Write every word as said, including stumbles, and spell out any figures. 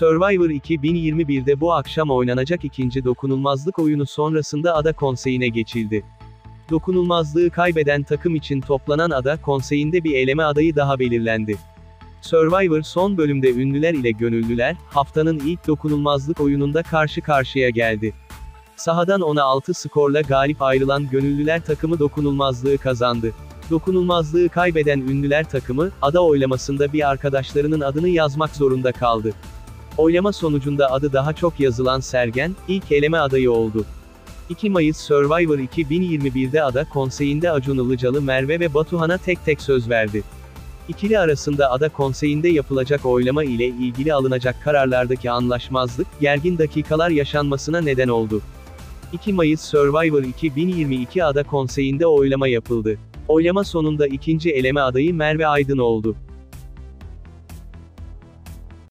Survivor iki bin yirmi bir'de bu akşam oynanacak ikinci dokunulmazlık oyunu sonrasında Ada Konseyi'ne geçildi. Dokunulmazlığı kaybeden takım için toplanan Ada Konseyi'nde bir eleme adayı daha belirlendi. Survivor son bölümde ünlüler ile gönüllüler, haftanın ilk dokunulmazlık oyununda karşı karşıya geldi. Sahadan ona altı skorla galip ayrılan gönüllüler takımı dokunulmazlığı kazandı. Dokunulmazlığı kaybeden ünlüler takımı, ada oylamasında bir arkadaşlarının adını yazmak zorunda kaldı. Oylama sonucunda adı daha çok yazılan Sergen, ilk eleme adayı oldu. iki Mayıs Survivor iki bin yirmi bir'de Ada Konseyi'nde Acun Ilıcalı Merve ve Batuhan'a tek tek söz verdi. İkili arasında Ada Konseyi'nde yapılacak oylama ile ilgili alınacak kararlardaki anlaşmazlık, gergin dakikalar yaşanmasına neden oldu. iki Mayıs Survivor iki bin yirmi iki Ada Konseyi'nde oylama yapıldı. Oylama sonunda ikinci eleme adayı Merve Aydın oldu.